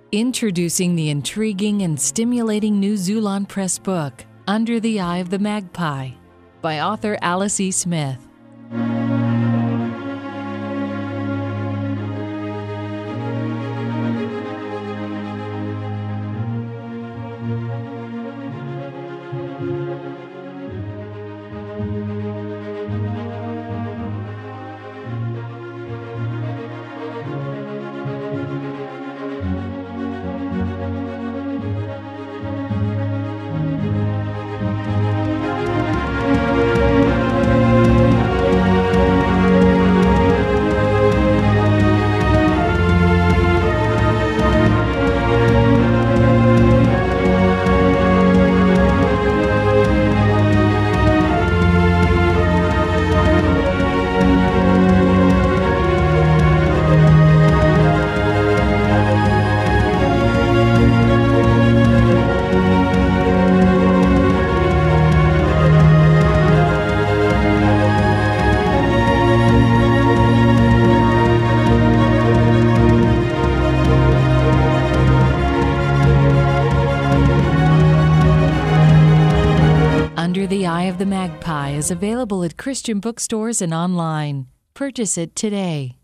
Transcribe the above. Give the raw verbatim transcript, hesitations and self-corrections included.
Introducing the intriguing and stimulating new Xulon Press book, Under the Eye of the Magpie, by author Alice E. Smith. Under the Eye of the Magpie is available at Christian bookstores and online. Purchase it today.